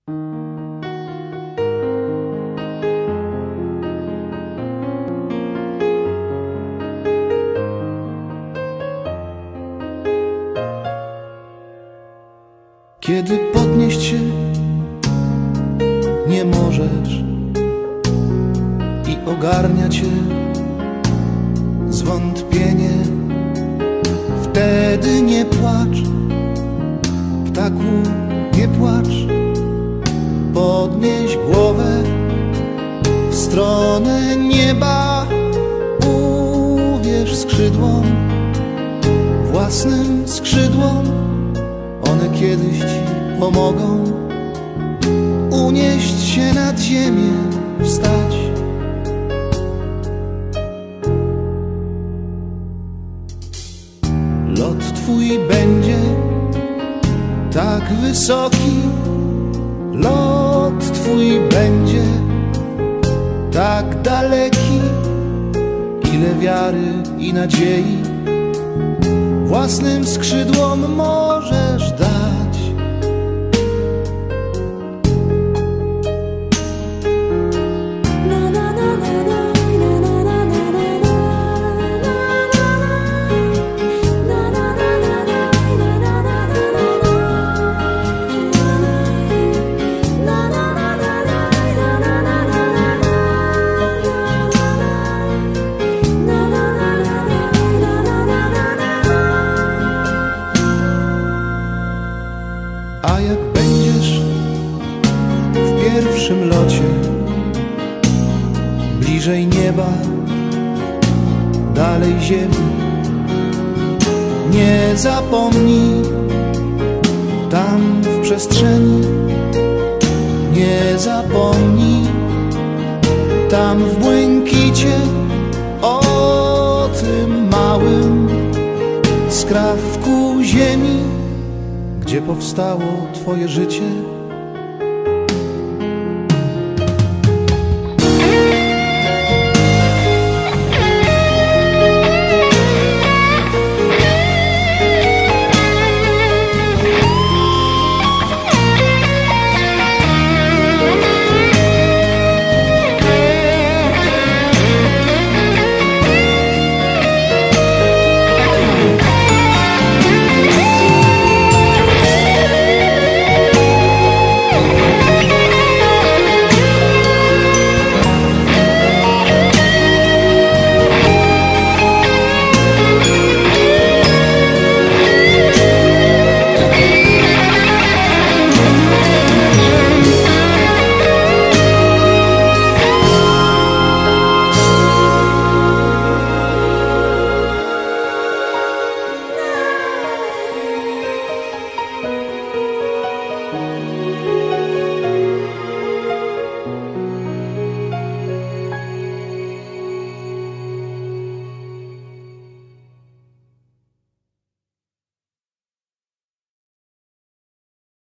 Kiedy podnieść się nie możesz i ogarnia cię zwątpienie, wtedy nie płacz, ptaku, nie płacz. Podnieś głowę w stronę nieba, uwierz skrzydłom, własnym skrzydłom. One kiedyś ci pomogą unieść się nad ziemię, wstać. Lot twój będzie tak wysoki, lot twój będzie tak daleki, ile wiary i nadziei własnym skrzydłom możesz dać. A jak będziesz w pierwszym locie bliżej nieba, dalej ziemi, nie zapomnij tam w przestrzeni, nie zapomnij tam w błękicie o tym małym skrawku ziemi, gdzie powstało twoje życie.